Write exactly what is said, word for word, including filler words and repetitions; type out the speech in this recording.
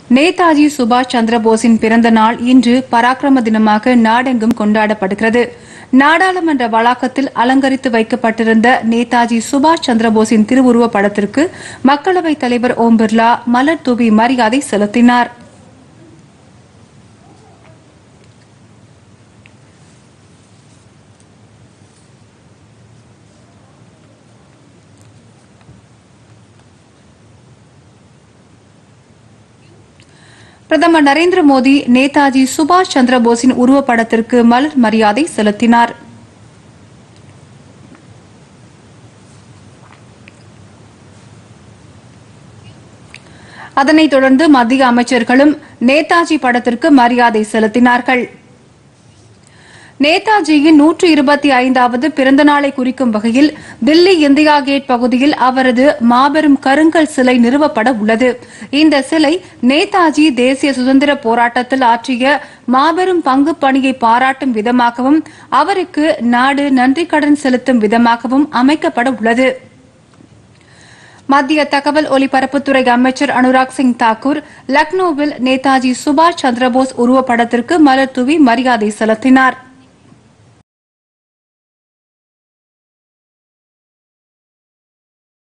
நேதாஜி சுபாஷ் சந்திரபோஸின் பிறந்த நாள் இன்று பராக்கிரம தினமாக நாடெங்கும் கொண்டாடப்படுகிறது. நாடாளுமன்ற வளாகத்தில் அலங்கரித்து வைக்கப்பட்டிருந்த நேதாஜி சுபாஷ் சந்திரபோஸின் திருவுருவப் படத்திற்கு மக்களவைத் தலைவர் ஓம் பிர்லா மலர் தூவி மரியாதை செலுத்தினார். பிரதமர் நரேந்திர மோடி நேதாஜி சுபாஷ் சந்திரபோஸின் உருவப்படத்திற்கு மலர் மரியாதை செலுத்தினார். அதனைத் தொடர்ந்து மத்திய அமைச்சர்களும் நேதாஜி படத்திற்கு மரியாதை செலுத்தினார்கள். நேதாஜியின் நூற்று இருபத்தி ஐந்தாவது பிறந்த நாளை குறிக்கும் வகையில் தில்லி இந்தியா கேட் பகுதியில் அவரது மாபெரும் கருங்கல் சிலை நிறுவப்பட உள்ளது. இந்த சிலை நேதாஜி தேசிய சுதந்திர போராட்டத்தில் ஆற்றிய மாபெரும் பங்கு பணியை பாராட்டும் விதமாகவும் அவருக்கு நாடு நன்றி கடன் செலுத்தும் விதமாகவும் அமைக்கப்பட உள்ளது. மத்திய தகவல் ஒலிபரப்புத்துறை அமைச்சர் அனுராக் சிங் தாக்கூர் லக்னோவில் நேதாஜி சுபாஷ் சந்திரபோஸ் உருவப்படத்திற்கு மலர் தூவி மரியாதை செலுத்தினார்.